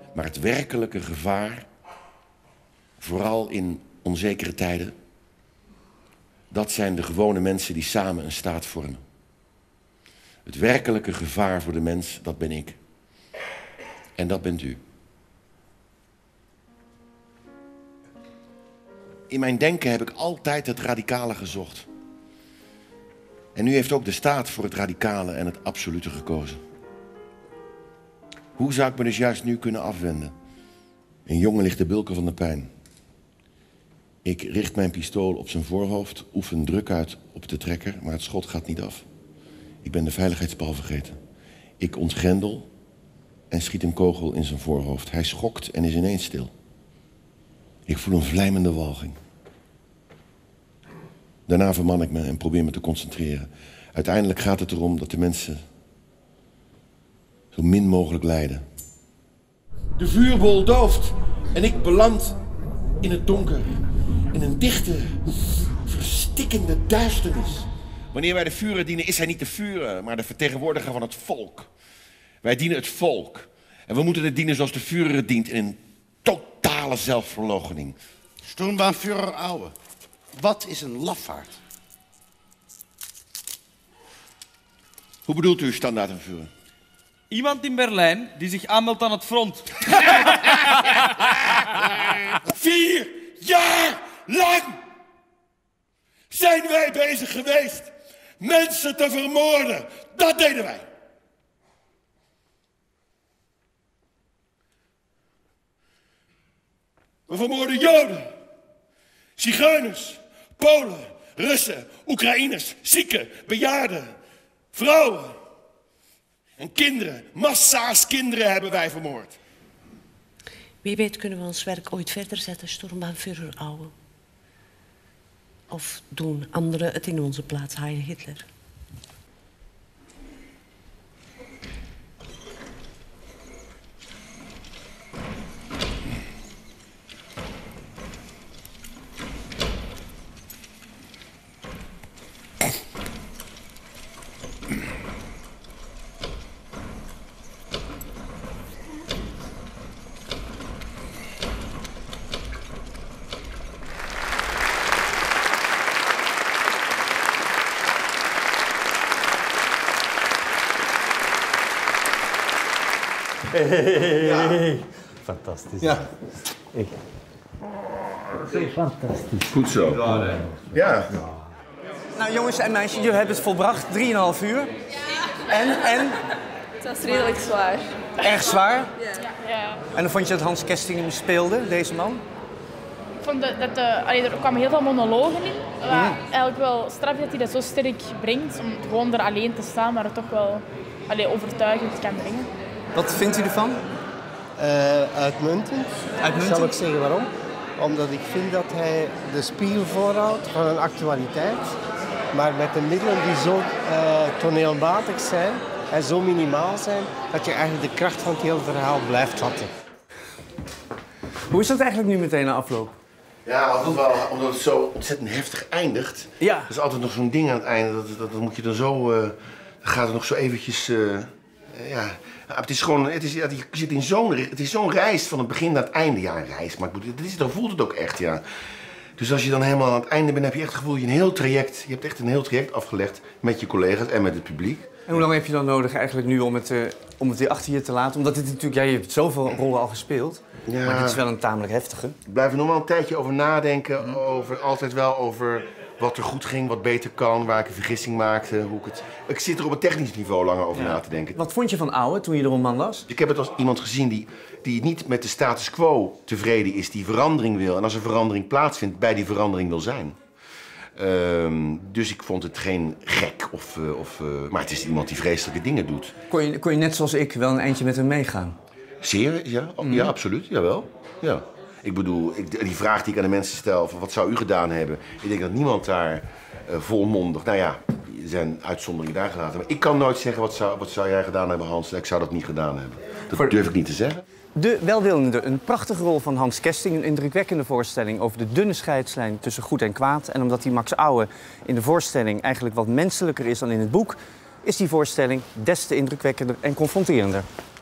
Maar het werkelijke gevaar, vooral in onzekere tijden, dat zijn de gewone mensen die samen een staat vormen. Het werkelijke gevaar voor de mens, dat ben ik. En dat bent u. In mijn denken heb ik altijd het radicale gezocht. En u heeft ook de staat voor het radicale en het absolute gekozen. Hoe zou ik me dus juist nu kunnen afwenden? Een jongen ligt te bulken van de pijn. Ik richt mijn pistool op zijn voorhoofd, oefen druk uit op de trekker, maar het schot gaat niet af. Ik ben de veiligheidspal vergeten. Ik ontgrendel en schiet een kogel in zijn voorhoofd. Hij schokt en is ineens stil. Ik voel een vlijmende walging. Daarna verman ik me en probeer me te concentreren. Uiteindelijk gaat het erom dat de mensen zo min mogelijk lijden. De vuurbol dooft en ik beland in het donker. In een dichte, verstikkende duisternis. Wanneer wij de Führer dienen, is hij niet de Führer, maar de vertegenwoordiger van het volk. Wij dienen het volk. En we moeten het dienen zoals de Führer het dient, in een totale zelfverloochening. Sturmbannführer Aue, wat is een lafaard? Hoe bedoelt u standaardenvuur? Iemand in Berlijn die zich aanmeldt aan het front. 4 jaar lang zijn wij bezig geweest mensen te vermoorden. Dat deden wij. We vermoorden Joden, Zigeuners, Polen, Russen, Oekraïners, zieken, bejaarden, vrouwen en kinderen. Massa's kinderen hebben wij vermoord. Wie weet kunnen we ons werk ooit verder zetten, Sturmbannführer Aue. Of doen anderen het in onze plaats, Heil Hitler. Hey. Fantastisch. Ja. Echt. Fantastisch. Goed zo. Ja. Nou jongens en meisjes, jullie hebben het volbracht, 3,5 uur. En? Het was redelijk zwaar. Erg zwaar? Ja. En dan vond je dat Hans Kesting speelde, deze man? Ik vond er kwamen heel veel monologen in. Eigenlijk wel straf dat hij dat zo sterk brengt, om gewoon er alleen te staan, maar het toch wel overtuigend kan brengen. Wat vindt u ervan? Uitmuntend. Uitmuntend? Zal ik zeggen waarom? Omdat ik vind dat hij de spiegel voorhoudt van een actualiteit, maar met de middelen die zo toneelmatig zijn en zo minimaal zijn, dat je eigenlijk de kracht van het hele verhaal blijft vatten. Hoe is dat eigenlijk nu meteen na afloop? Ja, altijd wel, omdat het zo ontzettend heftig eindigt. Ja. Er is altijd nog zo'n ding aan het einde, dat moet je dan zo... dan gaat het nog zo eventjes... ja, het is gewoon... je zit in het is zo'n reis van het begin naar het einde. Ja, een reis, maar dan voelt het ook echt, ja. Dus als je dan helemaal aan het einde bent, heb je echt het gevoel... Je hebt echt een heel traject afgelegd met je collega's en met het publiek. En hoe lang heb je dan nodig eigenlijk nu om het weer achter je te laten? Omdat dit natuurlijk... Ja, je hebt zoveel rollen al gespeeld. Ja. Maar dit is wel een tamelijk heftige. Ik blijf er nog wel een tijdje over nadenken. Altijd wel over wat er goed ging, wat beter kan, waar ik een vergissing maakte. Ik zit er op een technisch niveau langer over na te denken. Wat vond je van Aue toen je de roman las? Ik heb het als iemand gezien die niet met de status quo tevreden is, die verandering wil. En als er verandering plaatsvindt, bij die verandering wil zijn. Dus ik vond het geen gek, maar het is iemand die vreselijke dingen doet. Kon je net zoals ik wel een eindje met hem meegaan? Zeer, ja. Ja, absoluut. Jawel. Ja. Ik bedoel, die vraag die ik aan de mensen stel, van wat zou u gedaan hebben? Ik denk dat niemand daar volmondig... Nou ja, er zijn uitzonderingen daar gelaten. Maar ik kan nooit zeggen, wat zou jij gedaan hebben, Hans? Ik zou dat niet gedaan hebben. Dat durf ik niet te zeggen. De Welwillende, een prachtige rol van Hans Kesting. Een indrukwekkende voorstelling over de dunne scheidslijn tussen goed en kwaad. En omdat die Max Aue in de voorstelling eigenlijk wat menselijker is dan in het boek... is die voorstelling des te indrukwekkender en confronterender.